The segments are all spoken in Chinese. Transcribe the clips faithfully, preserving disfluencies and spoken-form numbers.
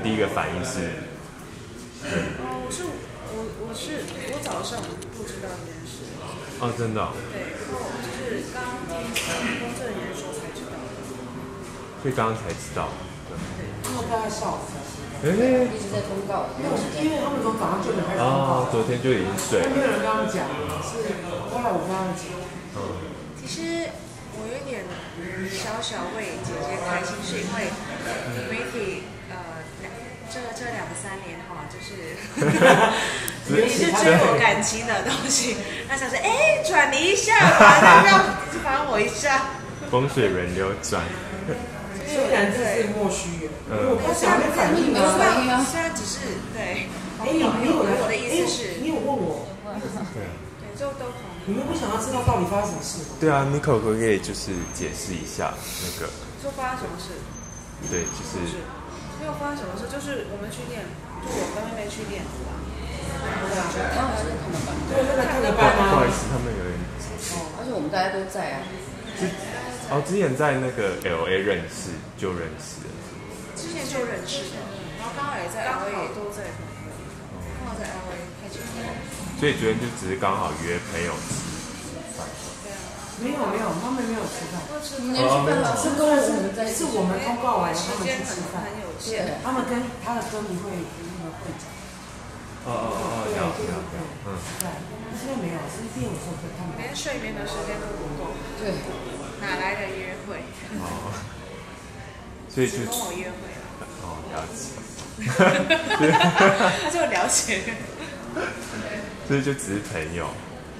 第一个反应是？ 哦，我是我我是我早上不知道这件事。 哦，真的、哦。 对，然后就是刚听公证人说才知道的。 所以刚刚才知道。 对， 他们大概下午才。 哎、欸， 一直在通告， 因为因为他们从早上九点开始通告， 哦，昨天就已经睡了。 没有人跟他们讲，是后来我跟他们讲。 嗯。 其实我有点小小为姐姐开心，是因为媒体呃两这这两三年哈，就是也是最有感情的东西。那想说，哎，转移一下吧，要不要帮我一下？ 风水轮流转。 虽然这是莫须有，因为我不想被反应啊。虽然只是对， 哎，你你有我的意思是， 你有问我， 对， 对，就都同意。 你们不想要知道到底发生什么事吗？ 对啊 ，Miko 可不可以就是解释一下那个？ 说发生什么事？ 对，就是。 没有发生什么事，就是我们去练，就我跟妹妹去练舞啊。对啊， 他们是看得班， 对，在看个班吗？ 不好意思，他们有点。 哦，而且我们大家都在啊。 哦，之前在那个 L A 认识就认识了。 之前就认识的，然后刚好也在 L A 都在，刚好在 L A 开始。 所以昨天就只是刚好约朋友吃饭。 对啊。 没有没有，他们没有吃饭。 你们去办了，是跟我们在， 是我们通告完他们去吃饭。 很有限。 他们跟他的歌迷会那个会长。 哦哦哦， 对了对解。 对，嗯，对。现在没有，是练舞时候他们。 连睡眠的时间都不够。 对。 哪来的约会？ 哦。所以就跟我约会了。 哦，了解。 他就了解。 所以就只是朋友。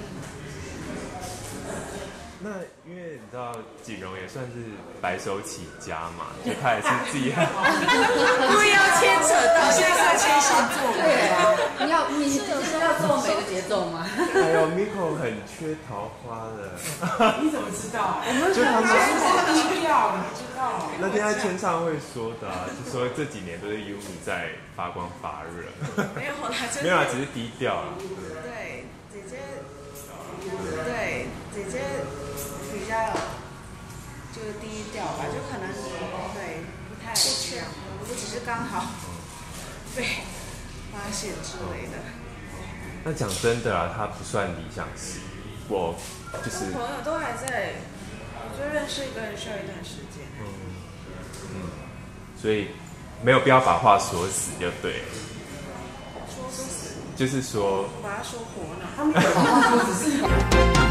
那因为你知道锦荣也算是白手起家嘛，就他也是自己， 故意要牵扯到现在是牵线做对啊，你要你是要皱眉的节奏吗？ 还有 Miko 很缺桃花的， 你怎么知道？ 就他们低调，你不知道。 那天在签唱会说的、啊，就说这几年都是 Yumi 在发光发热， 没有啦， 没有啦，只是低调啦。 对，姐姐，对姐姐。比较就是低调吧，就可能对不太这样，我只是刚好被发现之类的。 那讲真的啊，他不算理想型，我就是朋友都还在，我觉得认识一个人需要一段时间。 嗯嗯，所以没有必要把话说死就对了。 说死， 就是说， 把他说活呢。 他没有把话说死是。